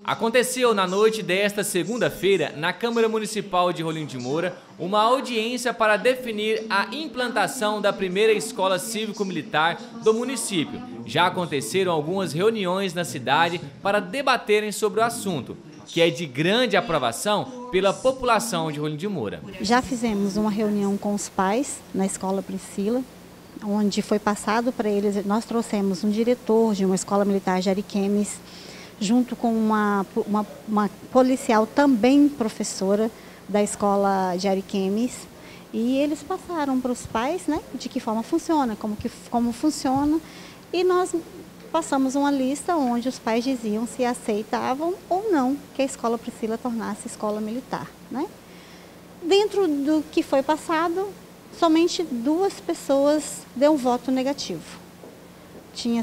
Aconteceu na noite desta segunda-feira, na Câmara Municipal de Rolim de Moura, uma audiência para definir a implantação da primeira escola cívico-militar do município. Já aconteceram algumas reuniões na cidade para debaterem sobre o assunto, que é de grande aprovação pela população de Rolim de Moura. Já fizemos uma reunião com os pais na Escola Priscila, onde foi passado para eles, nós trouxemos um diretor de uma escola militar de Ariquemes, junto com uma policial também professora da escola de Ariquemes, e eles passaram para os pais, né, de que forma funciona, como funciona, e nós passamos uma lista onde os pais diziam se aceitavam ou não que a Escola Priscila tornasse escola militar, né? Dentro do que foi passado, somente 2 pessoas deu um voto negativo. Tinha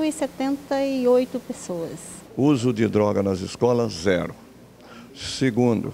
178 pessoas. Uso de droga nas escolas, 0. Segundo,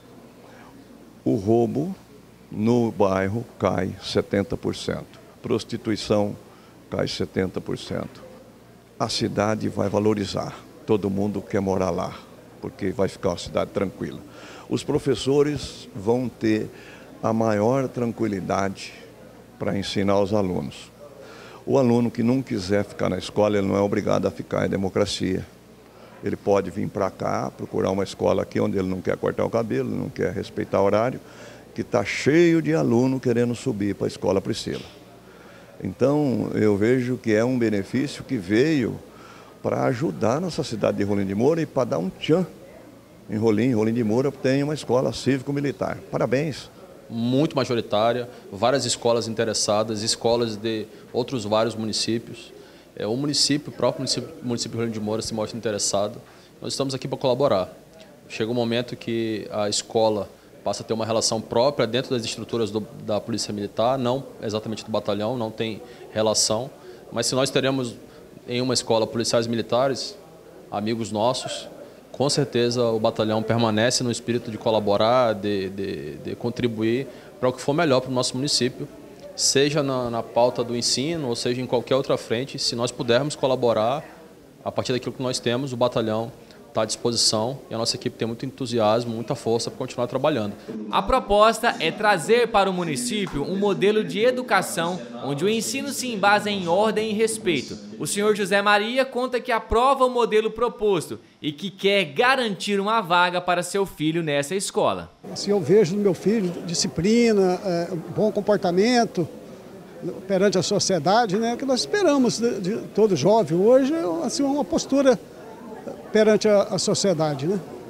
o roubo no bairro cai 70%. Prostituição cai 70%. A cidade vai valorizar. Todo mundo quer morar lá, porque vai ficar uma cidade tranquila. Os professores vão ter a maior tranquilidade para ensinar os alunos. O aluno que não quiser ficar na escola, ele não é obrigado a ficar, é democracia. Ele pode vir para cá, procurar uma escola aqui onde ele não quer cortar o cabelo, não quer respeitar o horário, que está cheio de aluno querendo subir para a Escola Priscila. Então, eu vejo que é um benefício que veio para ajudar a nossa cidade de Rolim de Moura e para dar um tchan em Rolim de Moura tem uma escola cívico-militar. Parabéns! Muito majoritária, várias escolas interessadas, escolas de outros vários municípios. O próprio município de Rolim de Moura se mostra interessado. Nós estamos aqui para colaborar. Chega um momento que a escola passa a ter uma relação própria dentro das estruturas da Polícia Militar, não exatamente do batalhão, não tem relação. Mas se nós teremos em uma escola policiais militares, amigos nossos, com certeza o batalhão permanece no espírito de colaborar, de contribuir para o que for melhor para o nosso município, seja na pauta do ensino ou seja em qualquer outra frente. Se nós pudermos colaborar, a partir daquilo que nós temos, o batalhão está à disposição e a nossa equipe tem muito entusiasmo, muita força para continuar trabalhando. A proposta é trazer para o município um modelo de educação onde o ensino se embasa em ordem e respeito. O senhor José Maria conta que aprova o modelo proposto e que quer garantir uma vaga para seu filho nessa escola. Assim, eu vejo no meu filho disciplina, bom comportamento perante a sociedade, né, que nós esperamos de todo jovem hoje, assim, uma postura perante a sociedade, né?